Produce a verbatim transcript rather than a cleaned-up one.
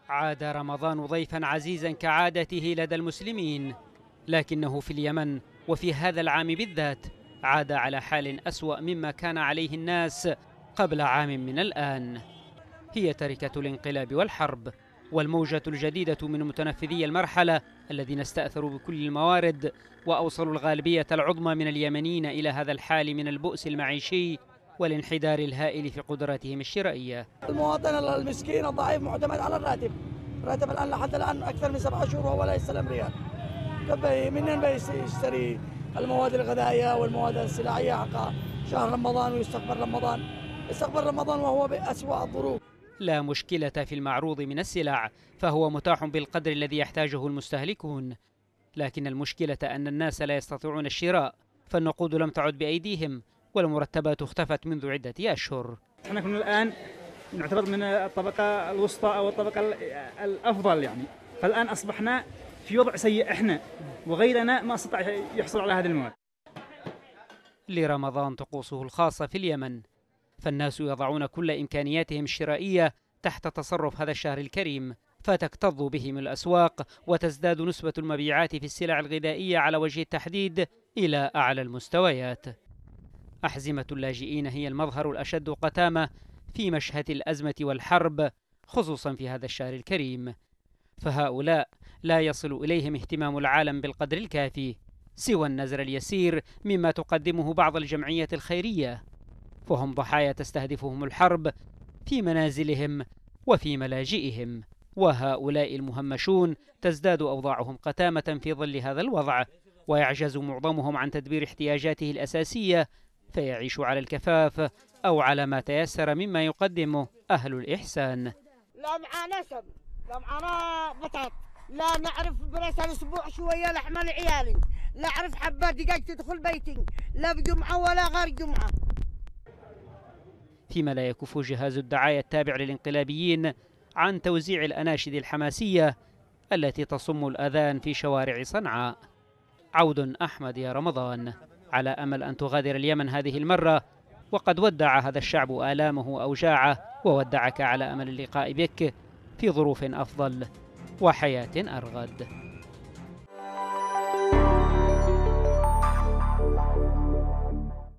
عاد رمضان ضيفا عزيزا كعادته لدى المسلمين، لكنه في اليمن وفي هذا العام بالذات عاد على حال أسوأ مما كان عليه الناس قبل عام من الآن. هي تركة الانقلاب والحرب والموجة الجديدة من متنفذي المرحلة الذين استأثروا بكل الموارد وأوصلوا الغالبية العظمى من اليمنيين إلى هذا الحال من البؤس المعيشي والانحدار الهائل في قدراتهم الشرائية. المواطن المسكين الضعيف معتمد على الراتب، الراتب الآن لحد الآن أكثر من سبعة شهور وهو لا يستلم ريال. منين بيشتري المواد الغذائية والمواد السلعية حق شهر رمضان ويستقبل رمضان؟ يستقبل رمضان وهو بأسوأ الظروف. لا مشكلة في المعروض من السلع، فهو متاح بالقدر الذي يحتاجه المستهلكون، لكن المشكلة أن الناس لا يستطيعون الشراء، فالنقود لم تعد بأيديهم والمرتبات اختفت منذ عدة أشهر. احنا كنا الآن نعتبر من الطبقة الوسطى أو الطبقة الأفضل يعني، فالآن أصبحنا في وضع سيء احنا وغيرنا ما استطاع يحصل على هذا المواد. لرمضان طقوسه الخاصة في اليمن، فالناس يضعون كل إمكانياتهم الشرائية تحت تصرف هذا الشهر الكريم، فتكتظ بهم الأسواق وتزداد نسبة المبيعات في السلع الغذائية على وجه التحديد إلى أعلى المستويات. أحزمة اللاجئين هي المظهر الأشد قتامة في مشهد الأزمة والحرب، خصوصا في هذا الشهر الكريم، فهؤلاء لا يصل إليهم اهتمام العالم بالقدر الكافي سوى النزر اليسير مما تقدمه بعض الجمعيات الخيرية، فهم ضحايا تستهدفهم الحرب في منازلهم وفي ملاجئهم، وهؤلاء المهمشون تزداد أوضاعهم قتامة في ظل هذا الوضع، ويعجز معظمهم عن تدبير احتياجاته الأساسية، فيعيش على الكفاف أو على ما تيسر مما يقدمه أهل الإحسان. لا معانا سم، لا معانا بطاط، لا نعرف بريس الأسبوع شوية لحم لعيالي، لا أعرف حبة دجاج تدخل بيتي، لا بجمعة ولا غير جمعة. فيما لا يكف جهاز الدعاية التابع للانقلابيين عن توزيع الأناشيد الحماسية التي تصم الأذان في شوارع صنعاء. عود أحمد يا رمضان، على أمل أن تغادر اليمن هذه المرة، وقد ودع هذا الشعب آلامه وأوجاعه، وودعك على أمل اللقاء بك في ظروف أفضل وحياة أرغد.